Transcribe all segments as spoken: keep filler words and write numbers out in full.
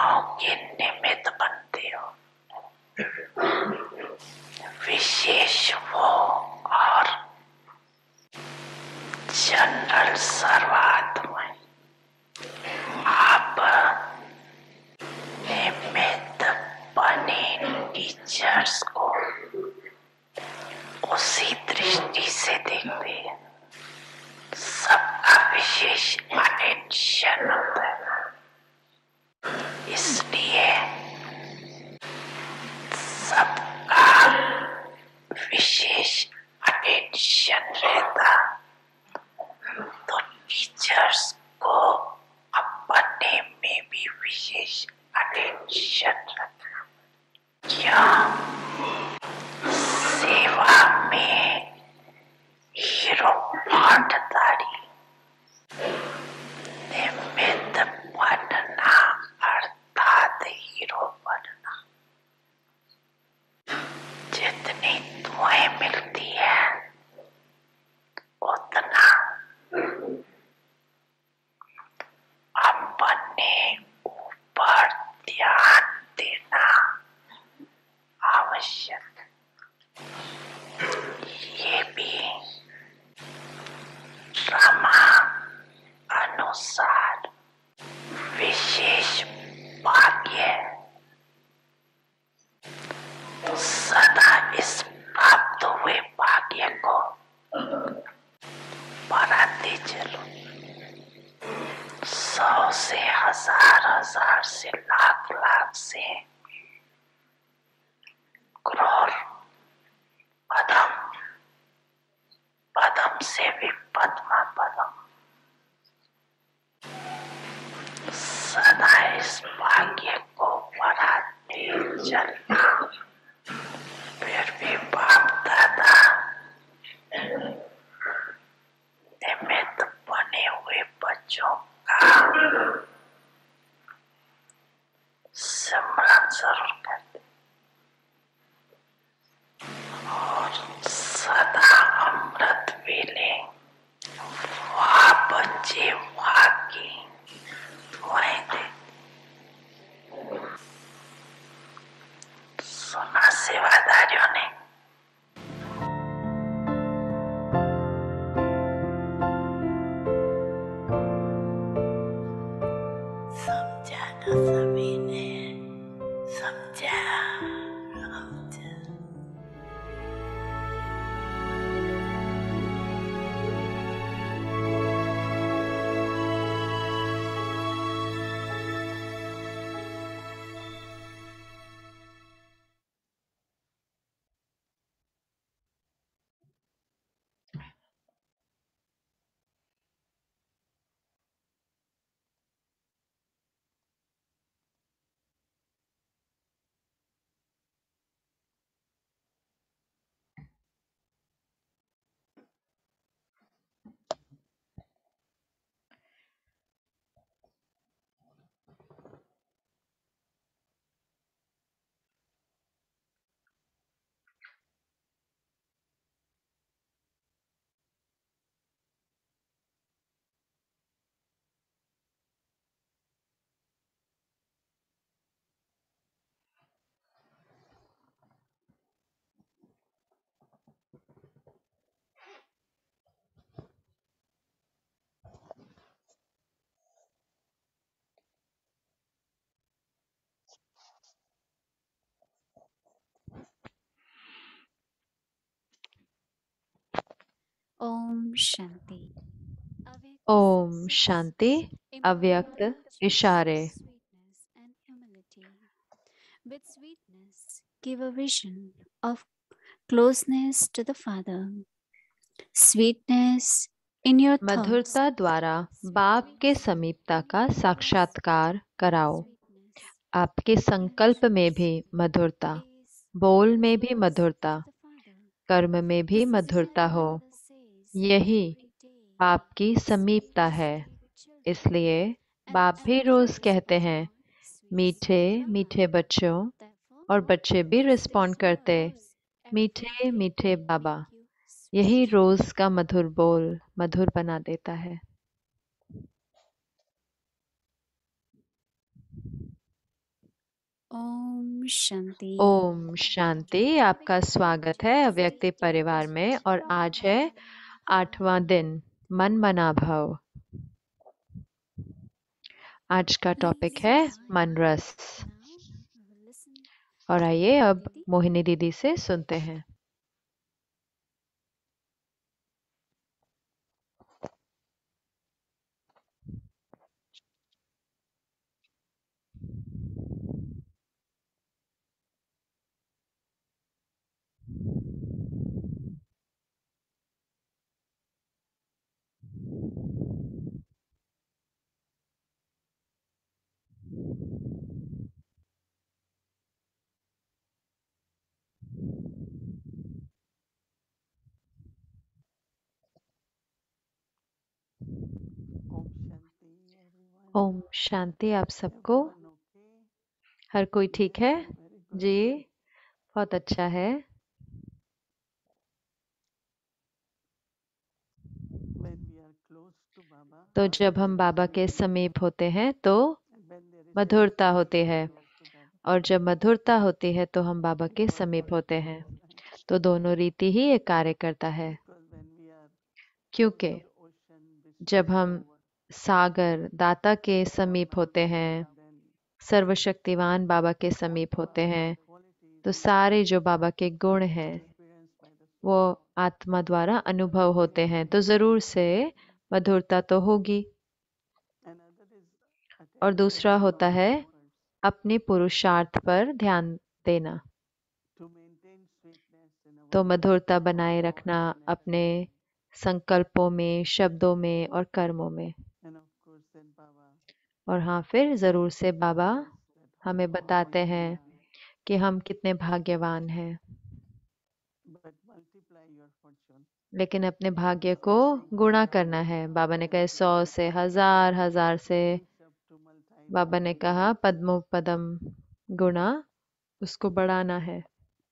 क्रियाओं के निमित्त बनते हो। विशेष वो और जनरल सर्वात्मा आप निमित्त बने टीचर्स को उसी दृष्टि से देखते हैं। सबका विशेष अटेंशन होता है, इसलिए सबका विशेष अटेंशन रहता तो टीचर्स को अपने में भी विशेष अटेंशन रखना। क्या सेवा में हीरो पाठधारी निमित्त बनना अर्थात हीरो बनना। जितनी दुआएं मिलती है उतना अपने ऊपर ध्यान देना आवश्यक। ये भी रमा अनुसार विशेष भाग्य तो सदा इस प्राप्त हुए भाग्य को बढ़ाते चलो। सौ से हजार हजार से लाख लाख से करोड़ पदम, पदम से भी पद्मा पदम, सदा इस भाग्य को बढ़ाते चलना। फिर भी बाप दादा निमित्त बने हुए बच्चों का स्मरण जरूर करते और सदा अमृत वेले वाह बच्चे वाह की दुआएं दे। सुना सेवादारियों ने। समझा ना सभी ने? समझा? ओम शांति। ओम शांति। अव्यक्त इशारे। With sweetness, give a vision of closeness to the Father. Sweetness in your thoughts. मधुरता द्वारा बाप के समीपता का साक्षात्कार कराओ। आपके संकल्प में भी मधुरता, बोल में भी मधुरता, कर्म में भी मधुरता हो। यही बाप की समीपता है। इसलिए बाप भी रोज कहते हैं, मीठे मीठे बच्चों, और बच्चे भी रिस्पॉन्ड करते, मीठे मीठे बाबा। यही रोज का मधुर बोल मधुर बना देता है। शांति। ओम शांति। आपका स्वागत है अव्यक्ति परिवार में और आज है आठवां दिन मन मना भव। आज का टॉपिक है मन रस। और आइए अब मोहिनी दीदी से सुनते हैं। ओम शांति आप सबको। हर कोई ठीक है जी? बहुत अच्छा है। तो जब हम बाबा के समीप होते हैं तो मधुरता होती है, और जब मधुरता होती है तो हम बाबा के समीप होते हैं। तो दोनों रीति ही एक कार्य करता है, क्योंकि जब हम सागर दाता के समीप होते हैं, सर्वशक्तिवान बाबा के समीप होते हैं, तो सारे जो बाबा के गुण हैं वो आत्मा द्वारा अनुभव होते हैं, तो जरूर से मधुरता तो होगी। और दूसरा होता है अपने पुरुषार्थ पर ध्यान देना, तो मधुरता बनाए रखना अपने संकल्पों में, शब्दों में और कर्मों में। और हाँ, फिर जरूर से बाबा हमें बताते हैं कि हम कितने भाग्यवान हैं, लेकिन अपने भाग्य को गुणा करना है। बाबा ने कहा सौ से, हजार हजार से। बाबा ने कहा पद्मो पदम गुणा, उसको बढ़ाना है।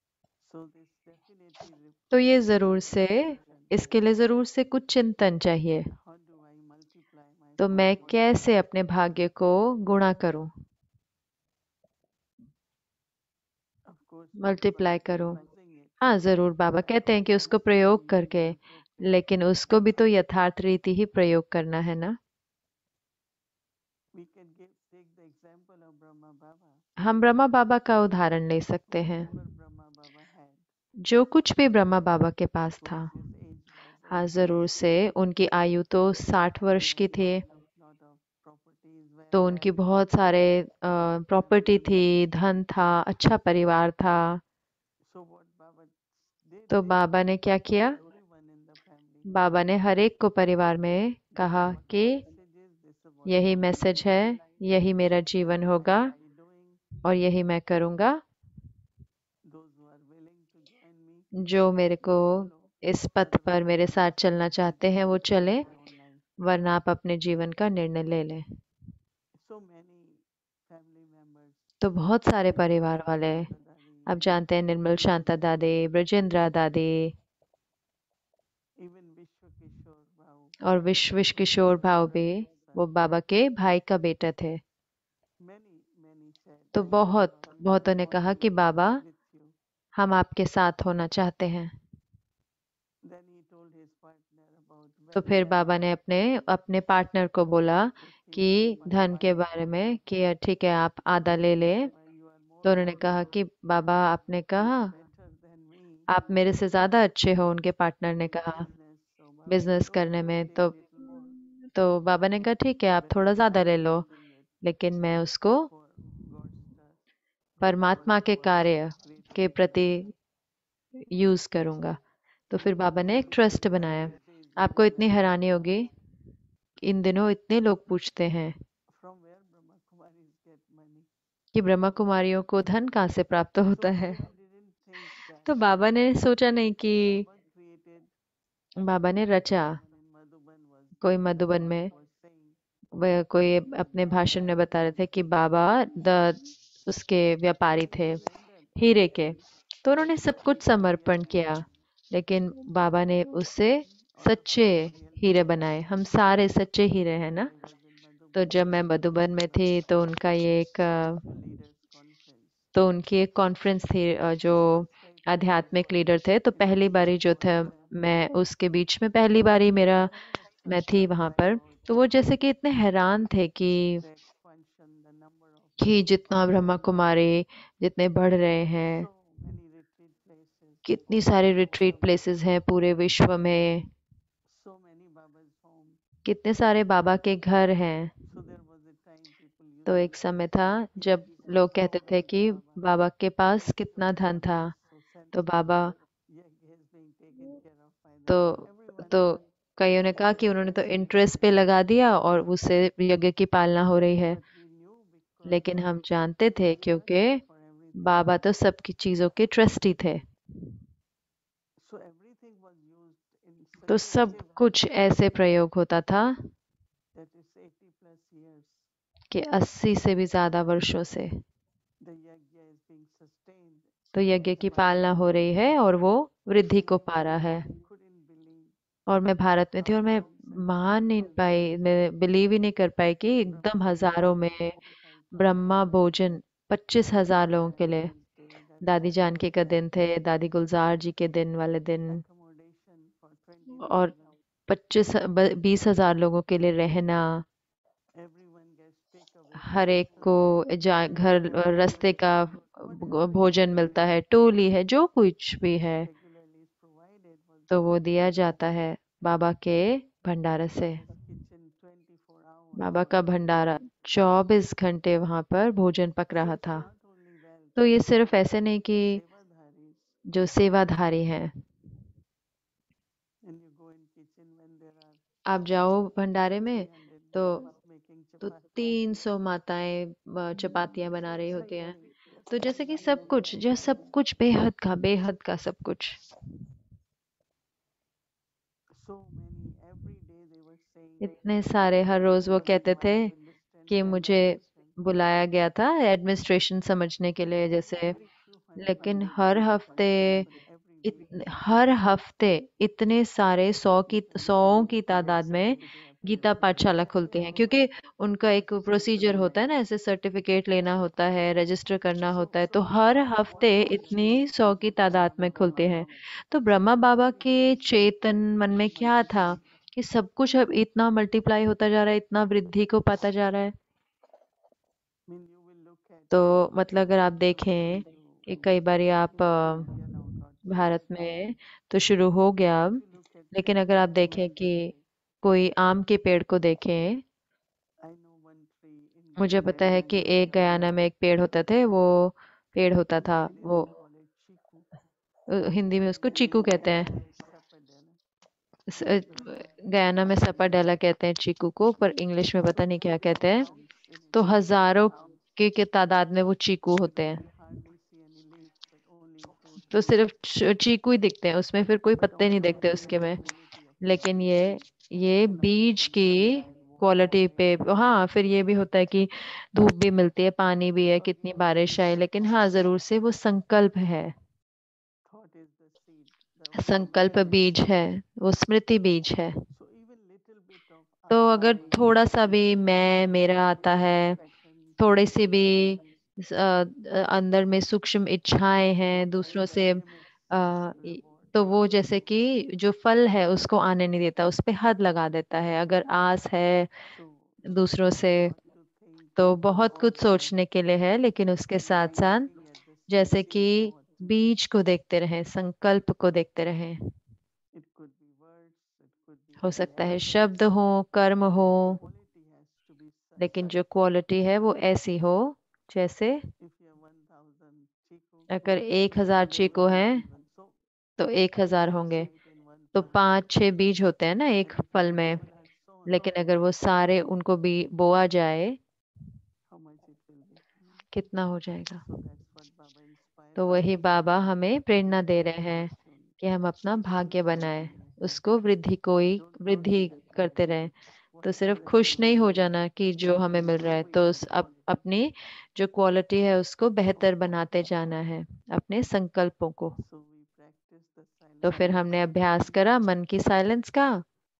तो ये जरूर से, इसके लिए जरूर से कुछ चिंतन चाहिए। तो मैं कैसे अपने भाग्य को गुणा करूं, मल्टीप्लाई करूं? हाँ जरूर, बाबा कहते हैं कि उसको प्रयोग करके, लेकिन उसको भी तो यथार्थ रीति ही प्रयोग करना है ना। हम ब्रह्मा बाबा का उदाहरण ले सकते हैं। जो कुछ भी ब्रह्मा बाबा के पास था, हाँ जरूर से, उनकी आयु तो साठ वर्ष की थी, तो उनकी बहुत सारे प्रॉपर्टी थी, धन था, अच्छा परिवार था। तो बाबा ने क्या किया? बाबा ने हर एक को परिवार में कहा कि यही मैसेज है, यही मेरा जीवन होगा और यही मैं करूँगा। जो मेरे को इस पथ पर मेरे साथ चलना चाहते हैं वो चले, वरना आप अपने जीवन का निर्णय ले लें। तो बहुत सारे परिवार वाले, आप जानते हैं, निर्मल शांता दादी, ब्रजेंद्रा दादी और विश्व विश्व किशोर भाव भी, वो बाबा के भाई का बेटा थे। तो बहुत बहुतों ने कहा कि बाबा हम आपके साथ होना चाहते हैं। तो फिर बाबा ने अपने अपने पार्टनर को बोला कि धन के बारे में कि ठीक है आप आधा ले ले। तो उन्होंने कहा कि बाबा आपने कहा आप मेरे से ज्यादा अच्छे हो, उनके पार्टनर ने कहा बिजनेस करने में। तो तो बाबा ने कहा ठीक है आप थोड़ा ज्यादा ले लो, लेकिन मैं उसको परमात्मा के कार्य के प्रति यूज करूंगा। तो फिर बाबा ने एक ट्रस्ट बनाया। आपको इतनी हैरानी होगी, इन दिनों इतने लोग पूछते हैं कि ब्रह्मा कुमारियों को धन कहाँ से प्राप्त होता है। तो बाबा ने सोचा नहीं कि बाबा ने रचा। कोई मधुबन में वह कोई अपने भाषण में बता रहे थे कि बाबा द उसके व्यापारी थे हीरे के, तो उन्होंने सब कुछ समर्पण किया, लेकिन बाबा ने उससे सच्चे हीरे बनाए। हम सारे सच्चे हीरे हैं ना। तो जब मैं मधुबन में थी तो उनका ये एक तो उनकी एक कॉन्फ्रेंस थी, अ, जो आध्यात्मिक लीडर थे, तो पहली बारी जो था मैं उसके बीच में, पहली बारी मेरा मैं थी वहां पर। तो वो जैसे कि इतने हैरान थे कि कि जितना ब्रह्मा कुमारी जितने बढ़ रहे हैं, कितनी सारी रिट्रीट प्लेसेस हैं पूरे विश्व में, कितने सारे बाबा के घर हैं। तो एक समय था जब लोग कहते थे कि बाबा के पास कितना धन था, तो बाबा तो तो कईयों ने कहा कि उन्होंने तो इंटरेस्ट पे लगा दिया और उससे यज्ञ की पालना हो रही है। लेकिन हम जानते थे क्योंकि बाबा तो सबकी चीजों के ट्रस्टी थे। तो सब कुछ ऐसे प्रयोग होता था कि अस्सी से भी ज्यादा वर्षों से तो यज्ञ की पालना हो रही है और वो वृद्धि को पा रहा है। और मैं भारत में थी और मैं मान नहीं पाई, मैं बिलीव ही नहीं कर पाई कि एकदम हजारों में ब्रह्मा भोजन पच्चीस हजार लोगों के लिए। दादी जानकी का दिन थे, दादी गुलजार जी के दिन वाले दिन, और पच्चीस बीस हजार लोगों के लिए रहना, हर एक को जा घर रास्ते का भोजन मिलता है, टोली है, जो कुछ भी है तो वो दिया जाता है बाबा के भंडारे से। बाबा का भंडारा चौबीस घंटे वहां पर भोजन पक रहा था। तो ये सिर्फ ऐसे नहीं कि जो सेवाधारी हैं, आप जाओ भंडारे में तो तो तीन सौ माताएं अ, चपातियां बना रही होती हैं। तो जैसे कि सब कुछ, जो सब कुछ बेहद का बेहद का सब कुछ। इतने सारे, हर रोज वो कहते थे कि मुझे बुलाया गया था एडमिनिस्ट्रेशन समझने के लिए जैसे, लेकिन हर हफ्ते इत, हर हफ्ते इतने सारे सौ की सौ की तादाद में गीता पाठशाला खुलती हैं, क्योंकि उनका एक प्रोसीजर होता है ना, ऐसे सर्टिफिकेट लेना होता है, रजिस्टर करना होता है, तो हर हफ्ते इतनी सौ की तादाद में खुलते हैं। तो ब्रह्मा बाबा के चेतन मन में क्या था कि सब कुछ अब इतना मल्टीप्लाई होता जा रहा है, इतना वृद्धि को पाता जा रहा है। तो मतलब अगर आप देखें कि कई बार आप अ, भारत में तो शुरू हो गया अब, लेकिन अगर आप देखें कि कोई आम के पेड़ को देखें, मुझे पता है कि एक गयाना में एक पेड़ होता थे, वो पेड़ होता था वो, अ, हिंदी में उसको चीकू कहते हैं। स- अ, गयाना में सपाडेला कहते हैं चीकू को, पर इंग्लिश में पता नहीं क्या कहते हैं। तो हजारों के, के तादाद में वो चीकू होते हैं। तो सिर्फ च- चीकू ही दिखते हैं उसमें, फिर कोई पत्ते नहीं दिखते उसके में। लेकिन ये ये बीज की क्वालिटी पे, हाँ फिर ये भी होता है कि धूप भी मिलती है, पानी भी है, कितनी बारिश आए, लेकिन हाँ जरूर से वो संकल्प है। संकल्प बीज है, वो स्मृति बीज है। तो अगर थोड़ा सा भी मैं मेरा आता है, थोड़ी सी भी अ, अ, अंदर में सूक्ष्म इच्छाएं हैं दूसरों से, आ, तो वो जैसे कि जो फल है उसको आने नहीं देता, उस पे हद लगा देता है। अगर आस है दूसरों से, तो बहुत कुछ सोचने के लिए है, लेकिन उसके साथ साथ जैसे कि बीज को देखते रहें, संकल्प को देखते रहें। हो सकता है शब्द हो, कर्म हो, लेकिन जो क्वालिटी है वो ऐसी हो जैसे, अगर एक हजार चीकू हैं तो एक हजार होंगे, तो पांच छह बीज होते हैं ना एक फल में, लेकिन अगर वो सारे उनको भी बोआ जाए, कितना हो जाएगा। तो वही बाबा हमें प्रेरणा दे रहे हैं कि हम अपना भाग्य बनाएं, उसको वृद्धि को ही वृद्धि करते रहें। तो सिर्फ खुश नहीं हो जाना कि जो हमें मिल रहा है, तो उस अप, अपनी जो क्वालिटी है उसको बेहतर बनाते जाना है, अपने संकल्पों को। तो फिर हमने अभ्यास करा मन की साइलेंस का,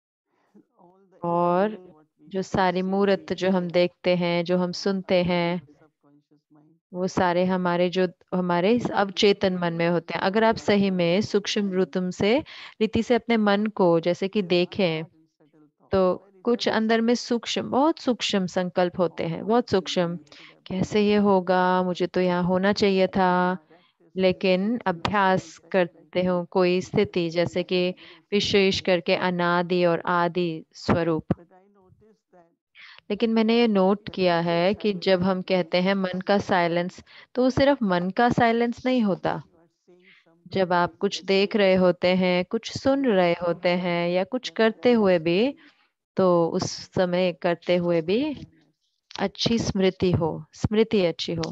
और जो सारी मूर्त जो हम देखते हैं, जो हम सुनते हैं, वो सारे हमारे जो हमारे इस अवचेतन मन में होते हैं। अगर आप सही में सूक्ष्म रूतम से रीति से अपने मन को जैसे कि देखें, तो कुछ अंदर में सूक्ष्म, बहुत सूक्ष्म संकल्प होते हैं, बहुत सूक्ष्म। कैसे ये होगा, मुझे तो यहाँ होना चाहिए था। लेकिन अभ्यास करते हो कोई स्थिति, जैसे कि विशेष करके अनादि और आदि स्वरूप। लेकिन मैंने ये नोट किया है कि जब हम कहते हैं मन का साइलेंस, तो वो सिर्फ मन का साइलेंस नहीं होता। जब आप कुछ देख रहे होते हैं, कुछ सुन रहे होते हैं, या कुछ करते हुए भी, तो उस समय करते हुए भी अच्छी स्मृति हो, स्मृति अच्छी हो।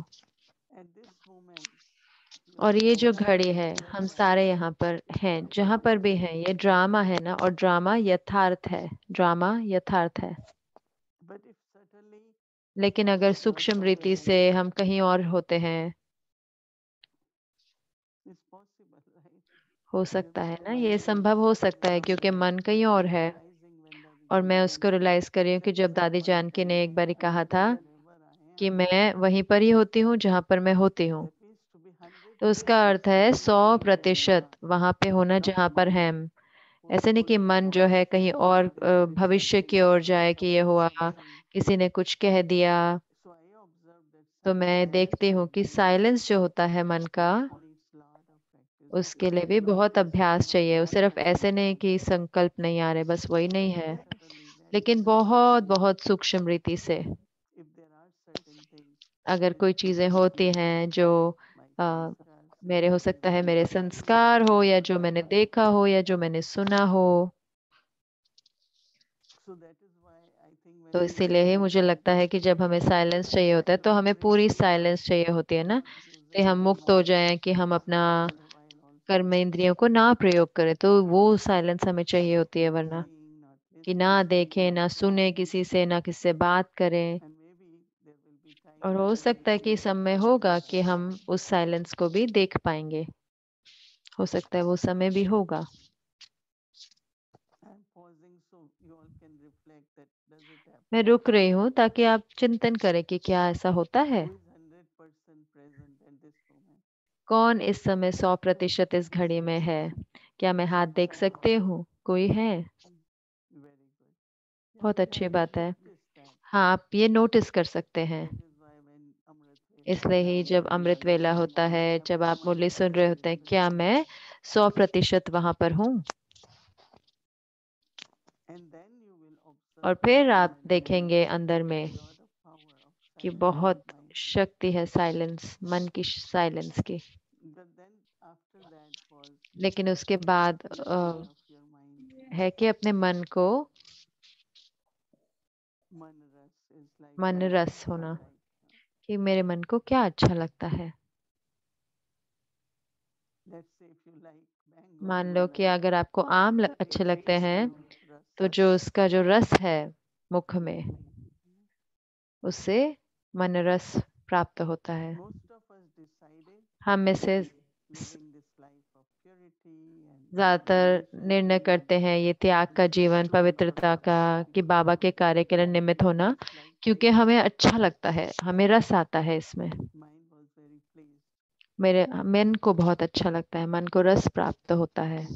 और ये जो घड़ी है, हम सारे यहाँ पर हैं, जहाँ पर भी हैं, ये ड्रामा है ना, और ड्रामा यथार्थ है, ड्रामा यथार्थ है। लेकिन अगर सूक्ष्म रीति से हम कहीं और होते हैं, हो सकता है ना, ये संभव हो सकता है, क्योंकि मन कहीं और है। और मैं उसको रियलाइज कर रही हूँ कि जब दादी जानकी ने एक बार कहा था कि मैं वहीं पर ही होती हूँ जहां पर मैं होती हूँ, तो उसका अर्थ है सौ प्रतिशत वहां पे होना जहां पर है हम। ऐसे नहीं कि मन जो है कहीं और अ, भविष्य की ओर जाए कि ये हुआ, किसी ने कुछ कह दिया। तो मैं देखती हूँ कि साइलेंस जो होता है मन का, उसके लिए भी बहुत अभ्यास चाहिए। वो सिर्फ ऐसे नहीं कि संकल्प नहीं आ रहे, बस वही नहीं है, लेकिन बहुत बहुत सूक्ष्म रीति से। अगर कोई चीजें होती हैं जो आ, मेरे, हो सकता है मेरे संस्कार हो, या जो मैंने देखा हो, या जो मैंने सुना हो, तो इसीलिए ही मुझे लगता है कि जब हमें साइलेंस चाहिए होता है, तो हमें पूरी साइलेंस चाहिए होती है ना, कि हम मुक्त हो जाएं, कि हम अपना कर्म इंद्रियों को ना प्रयोग करें, तो वो साइलेंस हमें चाहिए होती है। वरना कि ना देखें, ना सुने किसी से, ना किसी से बात करें। और हो सकता है कि समय होगा कि हम उस साइलेंस को भी देख पाएंगे, हो सकता है वो समय भी होगा। मैं रुक रही हूँ ताकि आप चिंतन करें कि क्या ऐसा होता है। कौन इस समय सौ प्रतिशत इस घड़ी में है? क्या मैं हाथ देख सकती हूँ? कोई है? बहुत अच्छी बात है। हाँ, आप ये नोटिस कर सकते हैं। इसलिए ही जब अमृत वेला होता है, जब आप मुरली सुन रहे होते हैं, क्या मैं सौ प्रतिशत वहां पर हूँ? और फिर आप देखेंगे अंदर में कि बहुत शक्ति है साइलेंस, मन की साइलेंस की। लेकिन उसके बाद अ, है कि अपने मन को मन रस होना, कि मेरे मन को क्या अच्छा लगता है। मान लो कि अगर आपको आम ल- अच्छे लगते हैं, तो जो उसका जो रस है मुख में, उससे मन रस प्राप्त होता है। हम में से स- ज्यादातर निर्णय करते हैं ये त्याग का जीवन, पवित्रता का, कि बाबा के कार्य के लिए निमित्त होना, क्योंकि हमें अच्छा लगता है, हमें रस आता है इसमें। मेरे मन को बहुत अच्छा लगता है, मन को रस प्राप्त होता है।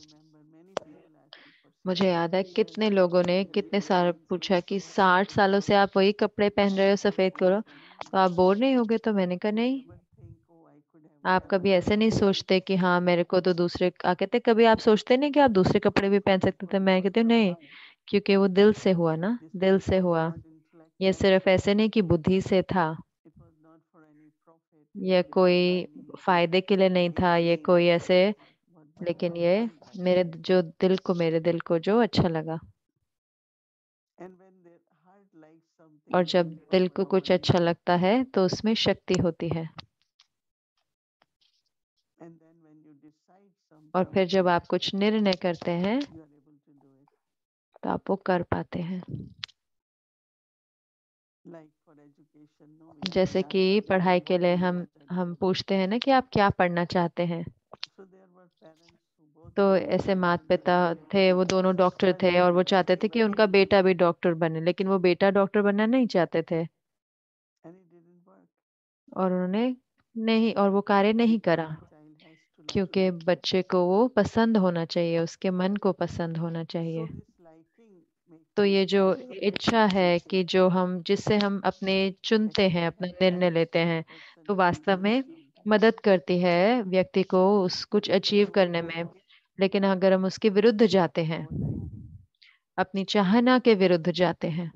मुझे याद है कितने लोगों ने कितने साल पूछा कि साठ सालों से आप वही कपड़े पहन रहे हो सफेद करो, तो आप बोर नहीं होगे? तो मैंने कहा नहीं। आप कभी ऐसे नहीं सोचते कि हाँ मेरे को तो दूसरे आ कहते, कभी आप सोचते नहीं कि आप दूसरे कपड़े भी पहन सकते थे? मैं कहती हूँ नहीं, क्योंकि वो दिल से हुआ ना, दिल से हुआ। ये सिर्फ ऐसे नहीं कि बुद्धि से था, ये कोई फायदे के लिए नहीं था, ये कोई ऐसे, लेकिन ये मेरे जो दिल को, मेरे दिल को जो अच्छा लगा। और जब दिल को कुछ अच्छा लगता है, तो उसमें शक्ति होती है। और फिर जब आप कुछ निर्णय करते हैं, तो आप वो कर पाते हैं। जैसे कि पढ़ाई के लिए हम हम पूछते हैं ना कि आप क्या पढ़ना चाहते हैं, तो ऐसे माता पिता थे, वो दोनों डॉक्टर थे, और वो चाहते थे कि उनका बेटा भी डॉक्टर बने, लेकिन वो बेटा डॉक्टर बनना नहीं चाहते थे। और उन्होंने नहीं, और वो कार्य नहीं करा, child has to like क्योंकि it. बच्चे को वो पसंद होना चाहिए, उसके मन को पसंद होना चाहिए। So this liking makes तो us ये जो choose the इच्छा person है we कि choose. जो हम जिससे हम अपने चुनते हैं, अपना निर्णय लेते हैं, तो वास्तव में मदद करती है व्यक्ति को उस कुछ अचीव करने में। लेकिन अगर हम उसके विरुद्ध जाते हैं, अपनी चाहना के विरुद्ध जाते हैं,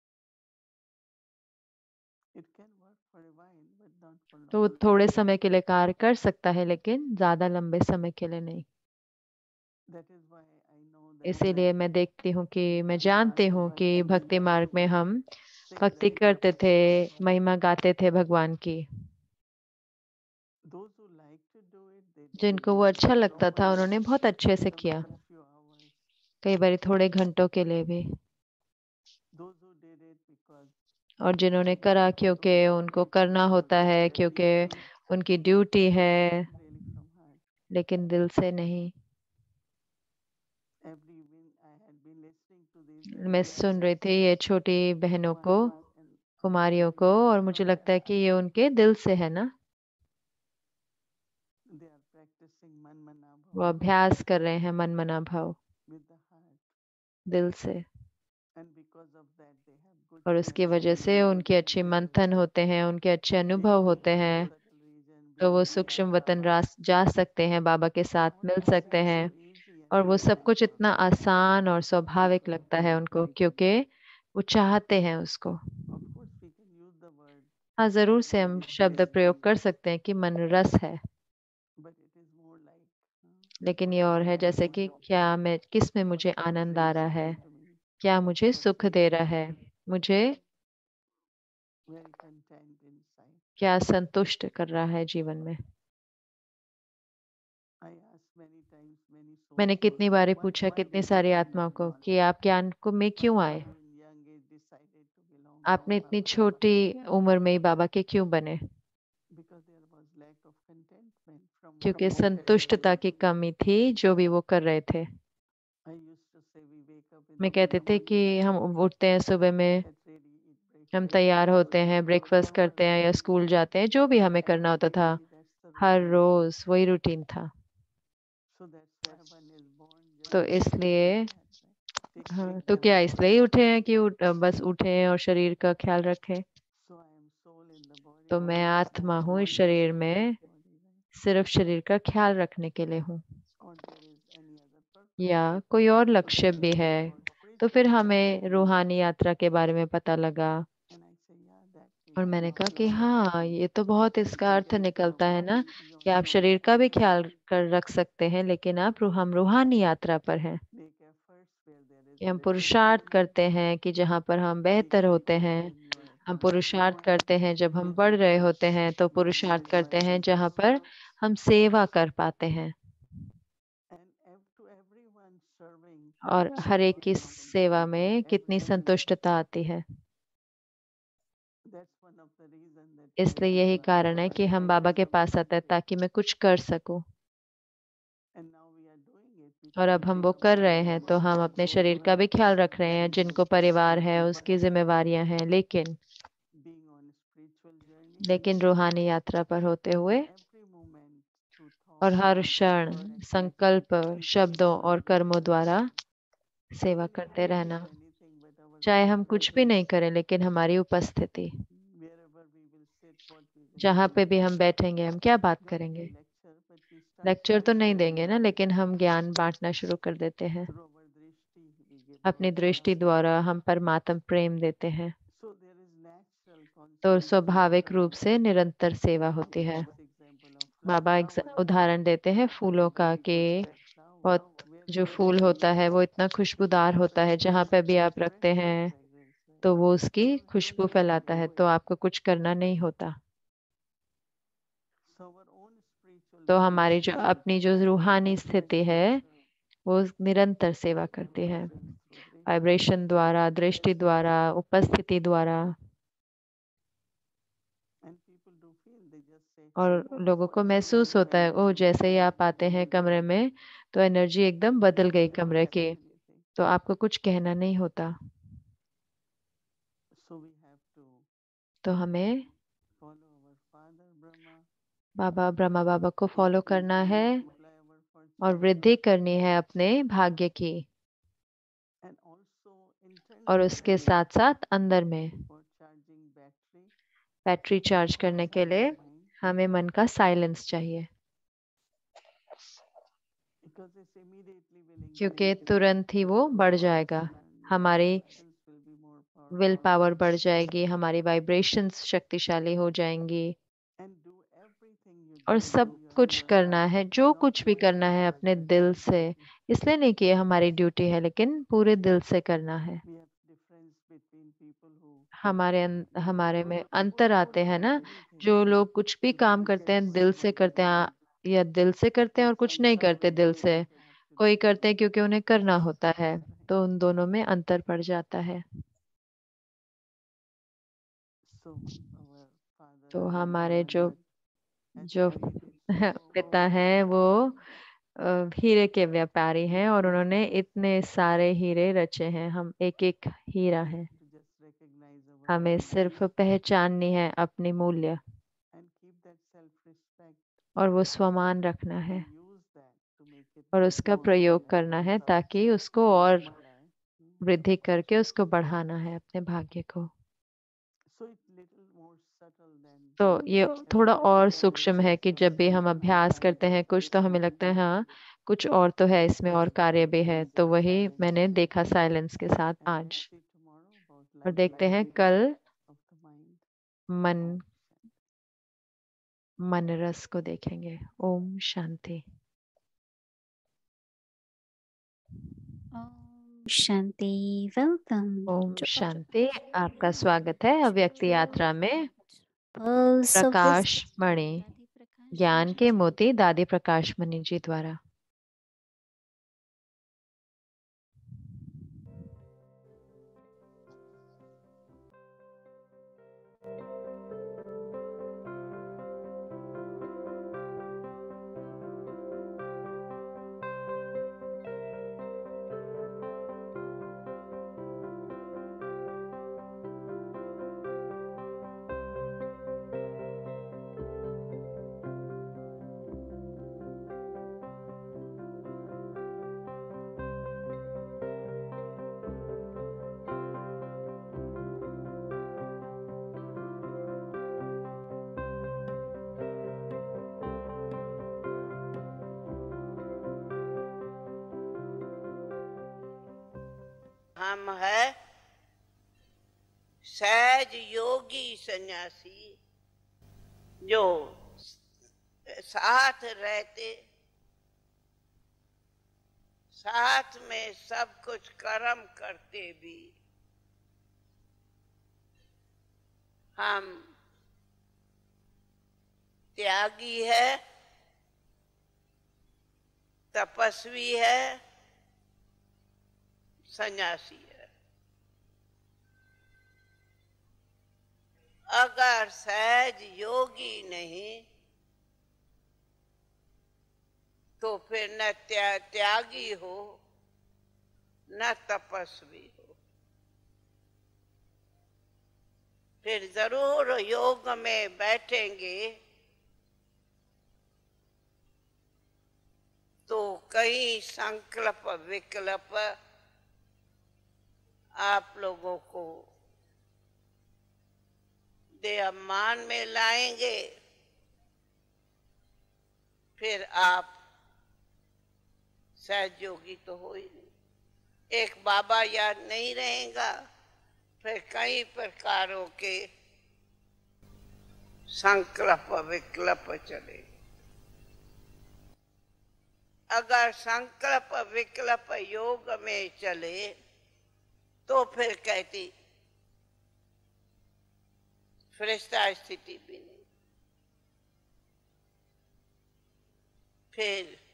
It can work for a while, but not for long. तो वो थोड़े समय के लिए कार्य कर सकता है, लेकिन ज्यादा लंबे समय के लिए नहीं। That is why I know that इसीलिए मैं देखती हूँ कि मैं जानती हूँ कि भक्ति मार्ग में हम sing भक्ति the करते थे, praises of God. महिमा गाते थे भगवान की। Those who like to do it, they do जिनको it वो अच्छा लगता था, उन्होंने बहुत अच्छे से किया, sometimes few hours. कई बार थोड़े घंटों के लिए भी। Those who did it because और जिन्होंने करा क्योंकि उनको करना होता है, क्योंकि उनकी ड्यूटी है, really from heart. लेकिन दिल से नहीं। Every evening I had been listening to these मैं young सुन रही थी ये छोटी बहनों को, Kumaris and कुमारियों को, और मुझे लगता है कि ये उनके दिल से है ना, they are practicing man mana वो bhava अभ्यास कर रहे हैं मन मना भाव, with the heart, दिल से। and because of that they have good और उसकी वजह से उनके अच्छे मंथन होते हैं, उनके अच्छे अनुभव होते हैं, subtle region, तो वो being with सूक्ष्म Baba. वतन रास जा सकते हैं, बाबा के साथ All मिल these सकते things हैं। so easy and और वो सब natural कुछ for इतना them. आसान और स्वाभाविक लगता है उनको, क्योंकि वो चाहते हैं उसको। Of course we can use the word, हाँ, जरूर से हम शब्द प्रयोग कर सकते हैं कि मन रस है, but it is more like uh, लेकिन ये और है जैसे कि क्या मैं, किस में मुझे आनंद आ रहा है, to me, क्या मुझे सुख दे रहा है, मुझे very content inside. क्या संतुष्ट कर रहा है जीवन में। I ask many times many souls मैंने कितनी also, बारी why, पूछा why कितनी did you सारी come आत्माओं into को knowledge? कि आप ज्ञान को में Why क्यों did आए, you in young age decided to belong आपने to इतनी Baba? छोटी उम्र में ही बाबा के क्यों बने? Because there was lack of contentment from क्योंकि whatever they were संतुष्टता की doing. कमी थी जो भी वो कर रहे थे। I used to say we wake up in मैं the कहते थे morning, कि हम उठते हैं सुबह में, get ready, eat हम breakfast, तैयार होते हैं, ब्रेकफास्ट करते हैं या स्कूल जाते हैं, जो भी हमें करना होता था, that's the हर routine. रोज वही रूटीन था। So that's why one is born just तो to इसलिए do that, right? Take हाँ, take तो care क्या of इसलिए ही उठे हैं कि उठ, बस उठें और शरीर का ख्याल रखें? So I am soul in the body. तो मैं आत्मा हूँ इस शरीर में, सिर्फ शरीर का ख्याल रखने के लिए हूँ, Or there is any other purpose. या कोई और लक्ष्य भी है? तो फिर हमें रूहानी यात्रा के बारे में पता लगा, And I say, yeah, that is और मैंने one of कहा the कि हाँ, ये तो बहुत इसका अर्थ निकलता है ना beyond कि आप शरीर का भी ख्याल कर रख सकते हैं, लेकिन आप रू- हम रूहानी यात्रा पर हैं, make efforts where there is कि हम better पुरुषार्थ करते हैं कि जहाँ पर हम बेहतर होते हैं। हम पुरुषार्थ करते हैं जब हम बढ़ रहे होते हैं, तो पुरुषार्थ करते हैं जहाँ पर हम सेवा कर पाते हैं, and ev- to everyone serving और हर एक की contentment. सेवा में कितनी संतुष्टता आती है। That's one of the reason that we are इसलिए going यही to कारण है कि हम बाबा के पास आते हैं ताकि मैं कुछ कर सकूं, and now we are doing it और because अब हम वो कर रहे हैं, तो हम अपने शरीर का भी ख्याल रख रहे हैं, जिनको परिवार है उसकी जिम्मेवारियां हैं, लेकिन being on spiritual journey, लेकिन रूहानी यात्रा पर होते हुए every moment through और thought, हर words, क्षण actions, संकल्प, शब्दों और serving. कर्मों द्वारा सेवा Even if करते we don't रहना। do anything but our चाहे हम presence, कुछ भी नहीं करें, लेकिन हमारी उपस्थिति, wherever we will sit, what we will जहाँ say, पे भी हम बैठेंगे, हम क्या बात not करेंगे? giving lecture, but we start lecture तो नहीं sharing देंगे ना, knowledge. लेकिन हम ज्ञान बांटना शुरू कर देते हैं। Through our drishti, we give अपनी love. दृष्टि द्वारा हम परमात्म प्रेम देते हैं, So there is natural तो constant स्वाभाविक service. रूप से निरंतर सेवा Baba होती है। gives example of बाबा एक flower. उदाहरण देते हैं फूलों का कि That flower, बहुत जो wherever फूल we होता है वो इतना खुशबूदार होता है, जहाँ पे भी आप रखते हैं fragrance, right? तो वो उसकी You don't Khushboo have to फैलाता है, do तो it. आपको कुछ करना नहीं होता। So our own spiritual तो हमारी जो vibration अपनी जो रूहानी स्थिति है वो निरंतर सेवा करती है, through drishti. वाइब्रेशन द्वारा, दृष्टि द्वारा, उपस्थिति द्वारा। And people do feel, they just say, और oh, लोगों को suddenly महसूस होता है, ओ energy जैसे ही changed. आप आते हैं कमरे में तो एनर्जी एकदम बदल गई We don't कमरे say की, anything. तो आपको कुछ कहना नहीं होता। So we have to तो हमें follow our father Brahma, बाबा ब्रह्मा बाबा को फॉलो करना है multiply our और fortune वृद्धि करनी है अपने भाग्य की, and also और उसके internally साथ साथ अंदर में for charging battery battery charge करने के लिए silent mind हमें मन का साइलेंस चाहिए, because it's immediately will क्योंकि increase तुरंत ही वो बढ़ जाएगा। and हमारी vibrations will be more will powerful power बढ़ जाएगी, हमारी वाइब्रेशंस शक्तिशाली हो जाएंगी, and do everything you और do सब from your कुछ inner करना heart, है, जो not कुछ भी only करना from है your अपने duty. दिल से। इसलिए नहीं कि ये हमारी ड्यूटी है, लेकिन पूरे दिल से करना है। We have difference between people who हमारे अन, do हमारे में who अंतर who आते do हैं ना, anything जो लोग कुछ भी to काम करते हैं दिल से represent करते हैं, या दिल से करते हैं और their कुछ नहीं करते sankalpa दिल that से। they have to कोई do. करते हैं क्योंकि उन्हें करना होता है, Right. तो उन दोनों में अंतर पड़ जाता है। So our father तो Sri हमारे जो Ramanand has जो created so पिता many हैं वो diamonds अ, हीरे के व्यापारी हैं, और उन्होंने इतने सारे हीरे रचे हैं। हम एक एक हीरा we है। have to just recognize our हमें value सिर्फ पहचाननी है अपनी मूल्य, and keep that self-respect और वो स्वमान रखना है, and use that to make it और उसका multiply प्रयोग and करना है multiply, ताकि उसको और multiply. Hmm. वृद्धि करके उसको बढ़ाना है अपने भाग्य को। So it's little more subtle than तो ये every थोड़ा time और we do सूक्ष्म है कि जब भी हम exercise, we अभ्यास find करते that हैं कुछ, तो there's हमें लगता है something हाँ कुछ और तो है इसमें, और कार्य भी है। is तो our वही silence. मैंने देखा साइलेंस के साथ And आज। let's see tomorrow about और light देखते हैं activity कल of the mind. मन Om Shanti. मन रस को देखेंगे। Om Shanti. Om Shanti. Welcome Om to our शांति। आपका स्वागत है अव्यक्त यात्रा में। Pearls of Prakash Wisdom, Mani, Dadi Prakash ज्ञान Manji के ji. मोती दादी प्रकाश मणि जी द्वारा। हम है सहज योगी सन्यासी जो साथ रहते, साथ में सब कुछ कर्म करते भी हम त्यागी है, तपस्वी है, सन्यासी है। अगर सहज योगी नहीं तो फिर न त्या, त्यागी हो न तपस्वी हो। फिर जरूर योग में बैठेंगे तो कई संकल्प विकल्प आप लोगों को देहमान में लाएंगे। फिर आप सहयोगी तो हो ही नहीं। एक बाबा याद नहीं रहेगा, फिर कई प्रकारों के संकल्प विकल्प चले। अगर संकल्प विकल्प योग में चले तो फिर कहती फरिश्ता स्थिति भी नहीं। फिर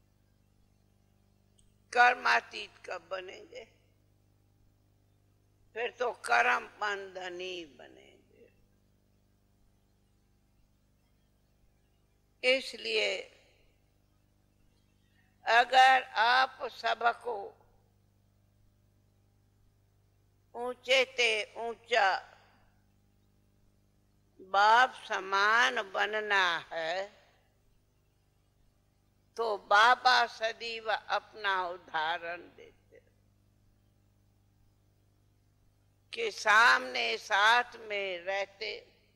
कर्मातीत कब बनेंगे? फिर तो कर्म बंधनी बनेंगे। इसलिए अगर आप सबको ऊंचे ते ऊंचा बाप समान बनना है तो बाबा सदैव अपना उदाहरण देते कि सामने साथ में रहते,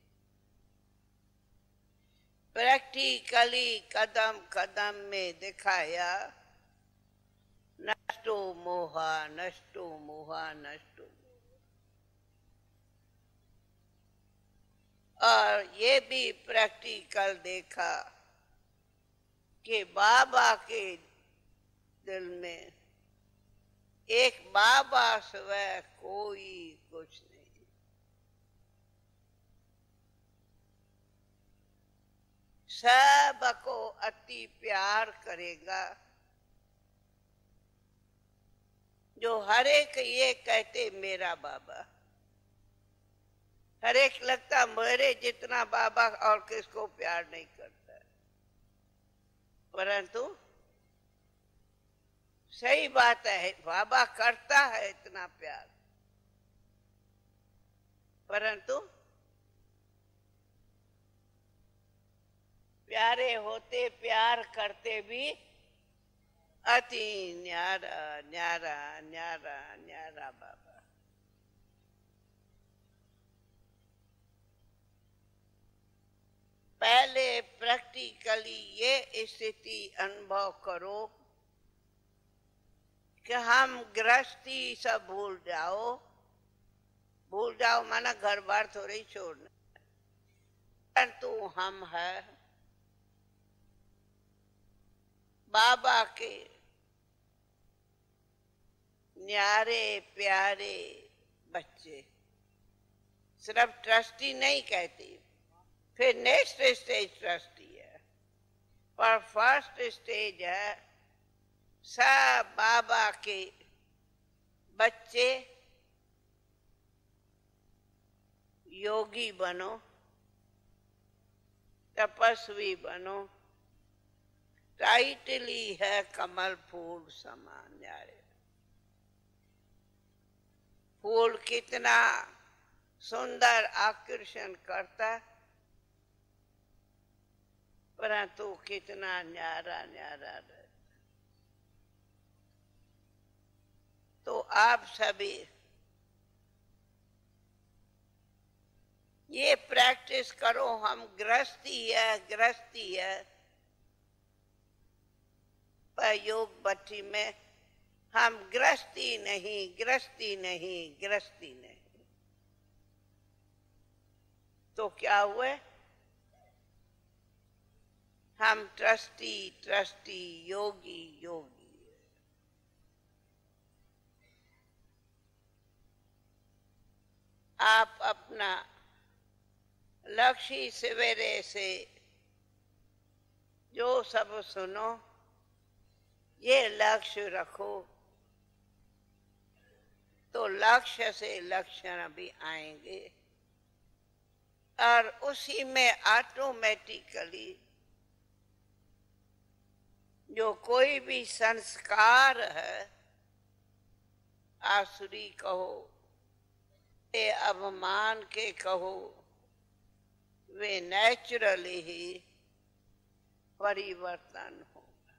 प्रैक्टिकली कदम कदम में दिखाया, नष्टो मोहा नष्टो मोहा नष्टो। और ये भी प्रैक्टिकल देखा कि बाबा के दिल में एक बाबा सिवाय कोई कुछ नहीं। सबको अति प्यार करेगा। जो हर एक ये कहते मेरा बाबा, हर एक लगता मेरे जितना बाबा और किसको प्यार नहीं करता, परंतु सही बात है बाबा करता है इतना प्यार, परंतु प्यारे होते प्यार करते भी अति न्यारा न्यारा न्यारा न्यारा बाबा। पहले प्रैक्टिकली ये स्थिति अनुभव करो कि हम गृहस्थी सब भूल जाओ। भूल जाओ माना घर बार थोड़ी छोड़ना, परंतु हम है बाबा के न्यारे प्यारे बच्चे। सिर्फ ट्रस्टी नहीं कहती, फिर नेक्स्ट स्टेज ट्रस्टी है, पर फर्स्ट स्टेज है सब बाबा के बच्चे। योगी बनो, तपस्वी बनो, टाइटली है कमल फूल समान न्यारे। फूल कितना सुंदर आकर्षण करता, परंतु कितना न्यारा न्यारा रहता। तो आप सभी ये प्रैक्टिस करो, हम गृहस्थी है गृहस्थी है, पर योग भट्टी में हम गृहस्थी नहीं गृहस्थी नहीं गृहस्थी नहीं। तो क्या हुए? हम ट्रस्टी ट्रस्टी योगी योगी। आप अपना लक्ष्य सवेरे से जो सब सुनो ये लक्ष्य रखो, तो लक्ष्य से लक्षण भी आएंगे और उसी में ऑटोमेटिकली जो कोई भी संस्कार है, आसुरी कहो ये अभिमान के कहो, वे नेचुरली ही परिवर्तन होगा।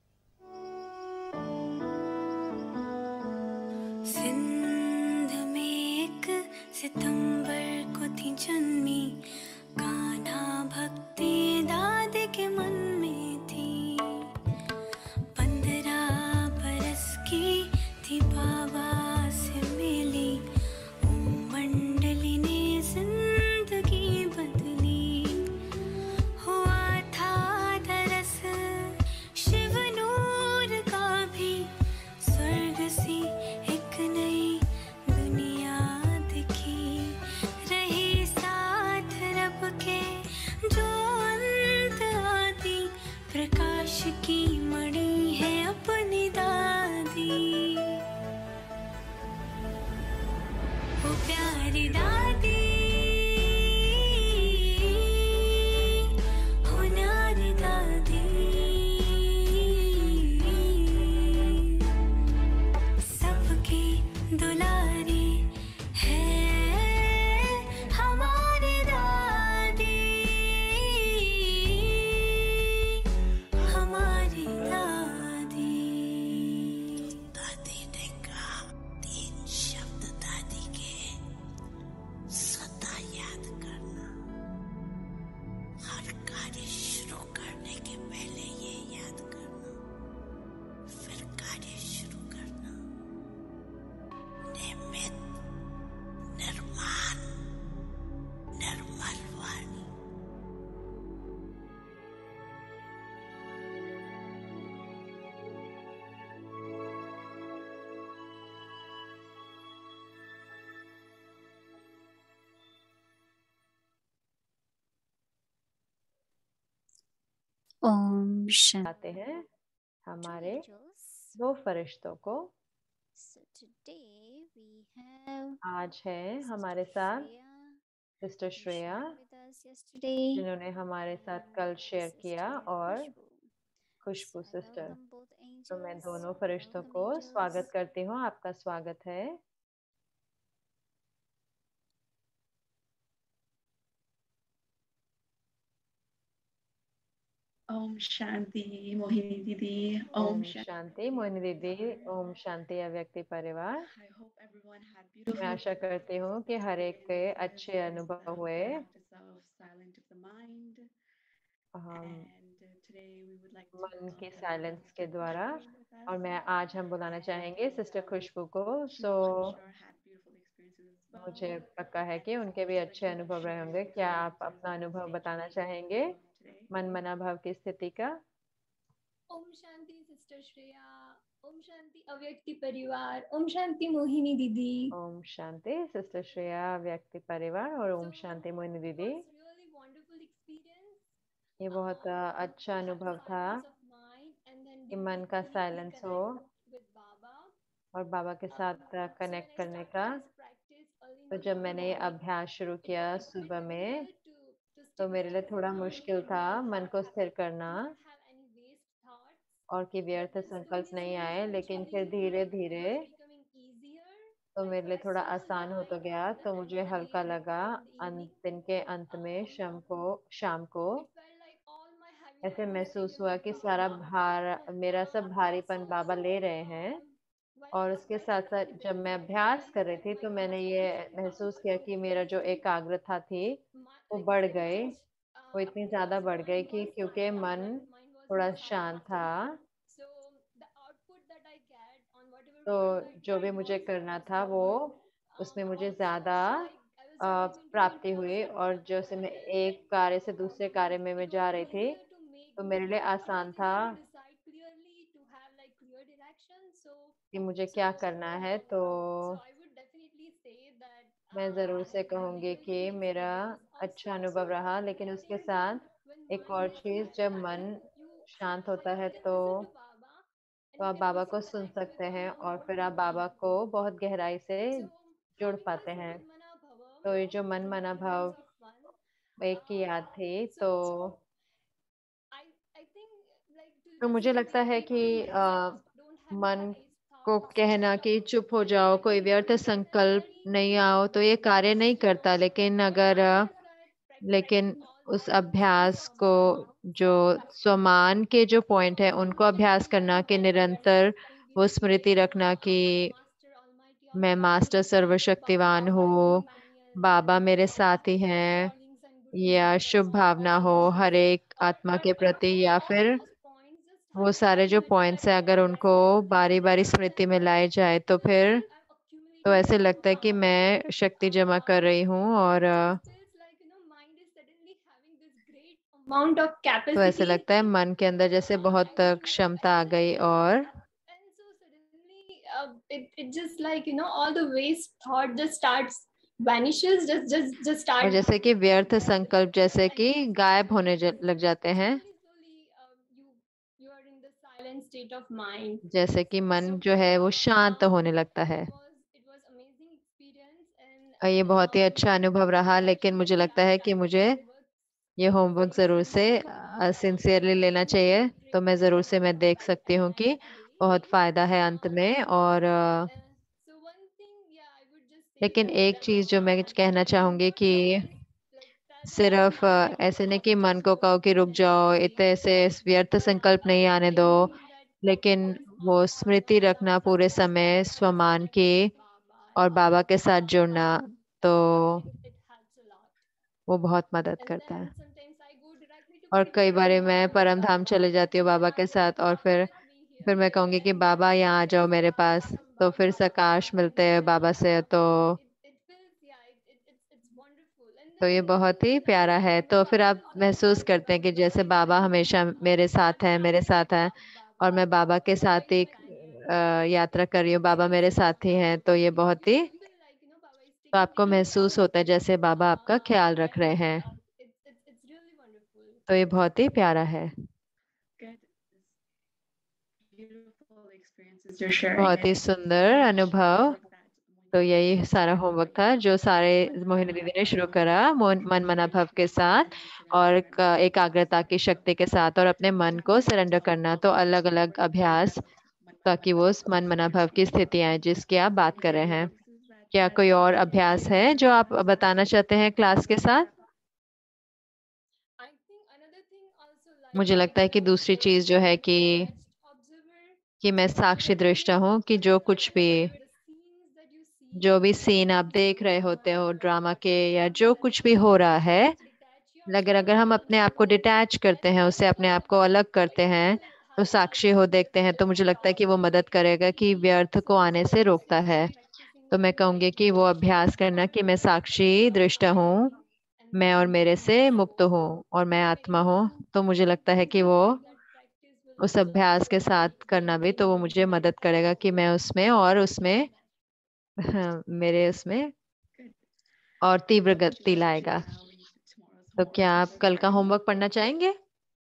सिंध में एक सितंबर को थी जन्मी, कान्हा भक्ति दाद के मन में थी। पंद्रह बरस की थी बाबा से मिली, मंडली ने जिंदगी बदली। हुआ था दरस शिव नूर का भी, स्वर्ग सी एक नई दुनिया दिखी। रही साथ रब Om Shanti. आते हैं हमारे Angels. दो फरिश्तों को। So today we have आज है हमारे Sister साथ Shreya, sister who Shreya, shared with us yesterday, जिन्होंने हमारे साथ and कल शेयर Sister किया, और Khushbu. Khushbu So I sister. welcome both तो मैं angels. दोनों फरिश्तों Welcome को angels. स्वागत करती हूँ। आपका स्वागत है। Om Shanti, Mohini Didi. Om ओम Shanti. शांति मोहिनी दीदी। ओम शांति अव्यक्ति परिवार। I hope everyone had मैं beautiful आशा करती हूँ कि हर एक के अच्छे अनुभव हुए। practice of silent of the mind. हम And uh, today we would like to मन की welcome साइलेंस के Sister द्वारा, Khushbu with us. और मैं आज हम बुलाना चाहेंगे सिस्टर खुशबू को। She, so I'm sure, had beautiful experiences as well. मुझे पक्का है कि उनके भी अच्छे अनुभव रहे होंगे। क्या आप अपना अनुभव बताना चाहेंगे मन मना भाव की स्थिति का? ओम शांति सिस्टर श्रेया, ओम शांति अव्यक्ति परिवार, ओम शांति मोहिनी दीदी। ओम शांति सिस्टर श्रेया व्यक्ति परिवार, और ओम शांति मोहिनी दीदी। Really wonderful experience. ये बहुत अच्छा अनुभव था कि मन का साइलेंस हो और बाबा के साथ कनेक्ट करने का। तो जब मैंने ये अभ्यास शुरू किया सुबह में, तो मेरे लिए थोड़ा मुश्किल था मन को स्थिर करना और कि व्यर्थ संकल्प नहीं आए, लेकिन फिर धीरे धीरे तो मेरे लिए थोड़ा आसान हो तो गया। तो मुझे हल्का लगा अंत दिन के अंत में शाम को शाम को ऐसे महसूस हुआ कि सारा भार, मेरा सब भारीपन बाबा ले रहे हैं। और उसके साथ साथ जब मैं अभ्यास कर रही थी, तो मैंने ये महसूस किया कि मेरा जो एकाग्रता थी वो बढ़ गई। वो इतनी ज़्यादा बढ़ गई कि क्योंकि मन थोड़ा शांत था, तो जो भी मुझे करना था वो उसमें मुझे ज़्यादा प्राप्ति हुई। और जैसे मैं एक कार्य से दूसरे कार्य में मैं जा रही थी, तो मेरे लिए आसान था कि मुझे क्या करना है। तो मैं ज़रूर से कहूँगी कि मेरा अच्छा अनुभव रहा। लेकिन उसके साथ एक और चीज़, जब मन शांत होता है तो तो आप बाबा को सुन सकते हैं और फिर आप बाबा को बहुत गहराई से जुड़ पाते हैं। तो ये जो मन मना भाव एक की याद थी, तो तो मुझे लगता है कि आ, मन को कहना कि चुप हो जाओ, कोई व्यर्थ संकल्प नहीं आओ, तो ये कार्य नहीं करता। लेकिन अगर आ, लेकिन उस अभ्यास को, जो स्वमान के जो पॉइंट है उनको अभ्यास करना, कि निरंतर वो स्मृति रखना कि मैं मास्टर सर्वशक्तिवान हूँ, बाबा मेरे साथ ही हैं, या शुभ भावना हो हर एक आत्मा के प्रति, या फिर वो सारे जो पॉइंट्स है अगर उनको बारी बारी स्मृति में लाए जाए, तो फिर तो ऐसे लगता है कि मैं शक्ति जमा कर रही हूँ। और अमाउंट ऑफ तो ऐसे कैपेसिटी लगता है मन के अंदर जैसे बहुत क्षमता आ गई, और uh, it, it just like you know all the waste thought just starts vanishes just just just और start जैसे कि व्यर्थ संकल्प जैसे कि गायब होने ज- लग जाते हैं, slowly uh, you you are in the silent state of mind. जैसे कि मन जो है वो शांत होने लगता है। It was it was amazing experience and और ये बहुत ही अच्छा अनुभव रहा। लेकिन मुझे लगता है कि मुझे ये होमवर्क ज़रूर से सिंसियरली लेना चाहिए। तो मैं ज़रूर से मैं देख सकती हूँ कि बहुत फ़ायदा है अंत में। और अ, so one thing yeah I would just say लेकिन that एक चीज़ जो मैं कहना you चाहूँगी don't कि like that सिर्फ अ, ऐसे नहीं कि मन को कहो कि रुक जाओ, इतने से व्यर्थ संकल्प नहीं आने दो, लेकिन वो स्मृति रखना पूरे समय स्वमान की और बाबा के साथ जुड़ना, तो it helps a lot. वो बहुत मदद And करता then है। sometimes I go directly to और my कई बार Paramahamsa मैं परम धाम चले जाती हूँ बाबा के साथ, और फिर फिर मैं कहूँगी कि बाबा यहाँ आ जाओ मेरे पास, तो फिर सकाश मिलते हैं बाबा से। तो it, it feels yeah it, it, it's it's wonderful and तो then ये बहुत ही प्यारा है। तो फिर आप महसूस करते हैं कि जैसे बाबा हमेशा मेरे साथ हैं, मेरे साथ हैं, और मैं बाबा के साथ ही अ, यात्रा कर रही हूँ, बाबा मेरे साथ ही हैं। तो ये बहुत ही, you feel like you know Baba is तो taking आपको care of महसूस होता है जैसे बाबा आपका ख्याल रख रहे हैं। it's it's it's really wonderful. तो ये बहुत ही प्यारा है। बहुत ही सुंदर अनुभव। तो यही सारा होमवर्क था जो सारे मोहिनी दीदी ने शुरू करा मोहन- मन मना भाव के साथ और क- एकाग्रता की शक्ति के साथ और अपने मन को सरेंडर करना। तो अलग अलग अभ्यास ताकि वो उस मन मना भाव की स्थिति आए जिसकी आप बात कर रहे हैं। क्या कोई और अभ्यास है जो आप बताना चाहते हैं क्लास के साथ? मुझे लगता है कि दूसरी चीज जो है कि कि मैं साक्षी दृष्टा हूँ कि जो कुछ भी जो भी सीन आप देख रहे होते हो ड्रामा के या जो कुछ भी हो रहा है, अगर अगर हम अपने आप को डिटैच करते हैं, उससे अपने आप को अलग करते हैं, तो साक्षी हो देखते हैं, तो मुझे लगता है कि वो मदद करेगा कि व्यर्थ को आने से रोकता है। तो मैं कहूंगी कि वो अभ्यास करना कि मैं साक्षी दृष्टा हूँ, मैं और मेरे से मुक्त हूँ और मैं आत्मा हूँ। तो मुझे लगता है कि वो उस अभ्यास के साथ करना भी तो वो मुझे मदद करेगा कि मैं उसमें और उसमें हाँ, मेरे उसमें और तीव्र गति लाएगा। तो क्या आप कल का होमवर्क पढ़ना चाहेंगे?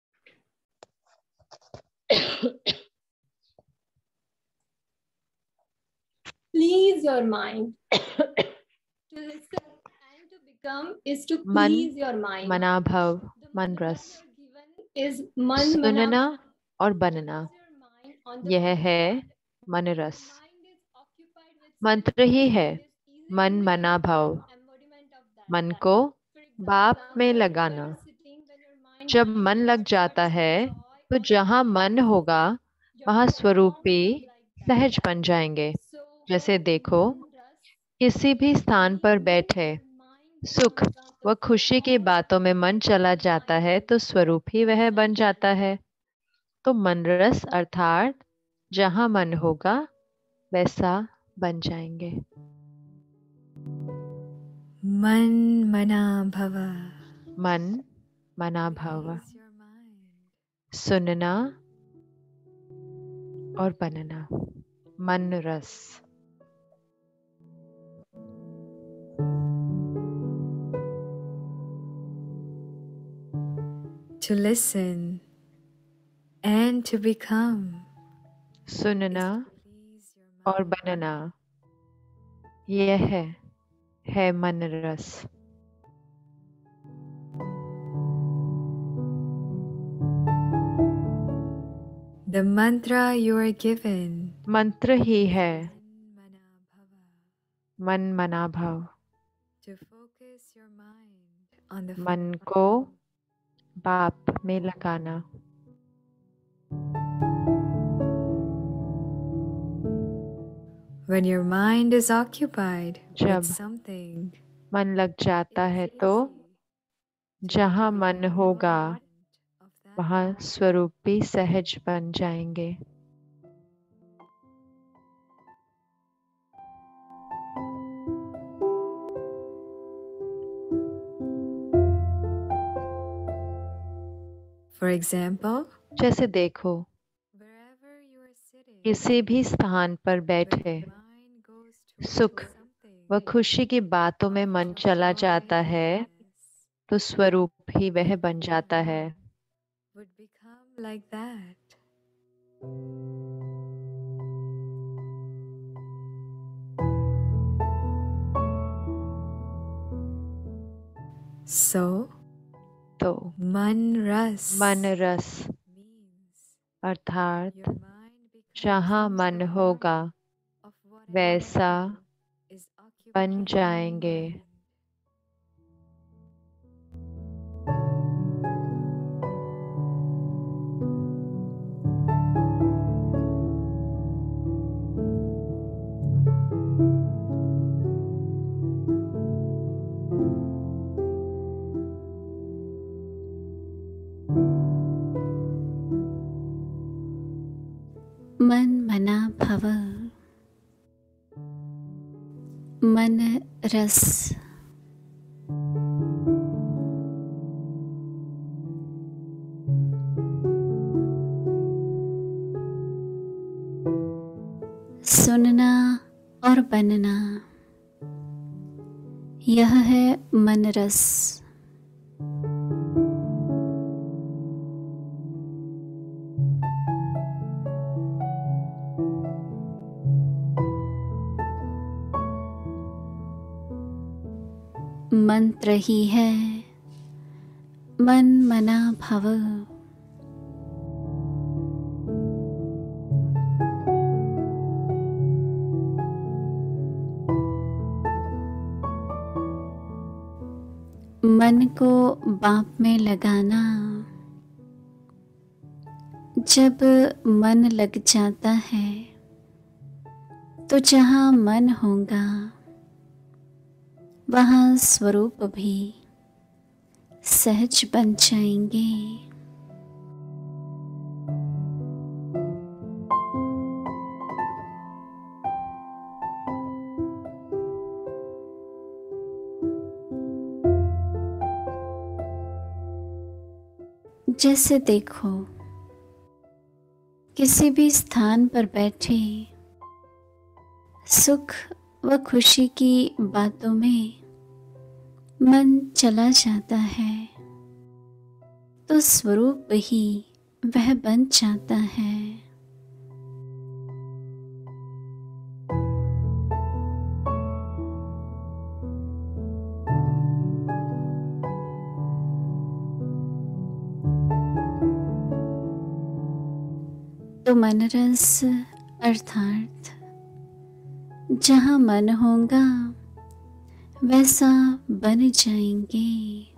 Please your mind. To listen and to become is to मन please your mind. मनाभव The मन mantra रस, you are given is man सुनना mana. और बनना, Focus your mind on the यह one है thought. मन Your रस। mind is occupied with मंत्र ही है it is easy मन to मना make भाव, embodiment of that. मन को For example, बाप में when लगाना। you're sitting, when your mind जब wanders मन लग towards जाता thoughts of है joy तो or जहाँ मन होगा your वहाँ whole स्वरूप form भी become like that. सहज बन जाएंगे। So जैसे for देखो, man ras, किसी भी स्थान पर बैठे your mind सुख becomes the व खुशी की form बातों में मन चला जाता है तो स्वरूप ही वह बन जाता है। तो मन रस अर्थात जहाँ मन होगा वैसा बन जाएंगे। मन मना भव, मन मना भाव, सुनना और बनना, मन रस। to listen and to become सुनना और बनना, यह है, है मन रस। the mantra you are given. मंत्र ही है Mana bhava, मन मना भाव, to focus your mind on the मन को बाप में लगाना। when your mind is occupied जब with something मन लग जाता है तो जहाँ मन होगा वहाँ स्वरूप भी सहज बन जाएंगे। for example, जैसे देखो, wherever you are sitting, किसी भी स्थान पर बैठे when your mind goes to सुख something व खुशी की बातों में मन चला जाता है तो स्वरूप ही वह बन जाता है। would become like that. So, तो man ras मन रस means अर्थात your mind becomes जहाँ मन होगा of whatever वैसा is occupied बन in your जाएंगे। mind. मन मना भव, मन रस। सुनना और बनना, यह है मन रस। मंत्र ही है मन मना भव। मन को बाप में लगाना। जब मन लग जाता है तो जहाँ मन होगा वहाँ स्वरूप भी सहज बन जाएंगे। जैसे देखो, किसी भी स्थान पर बैठे सुख व खुशी की बातों में मन चला जाता है तो स्वरूप ही वह बन जाता है। तो मनरस अर्थात जहाँ मन होगा वैसा बन जाएंगे।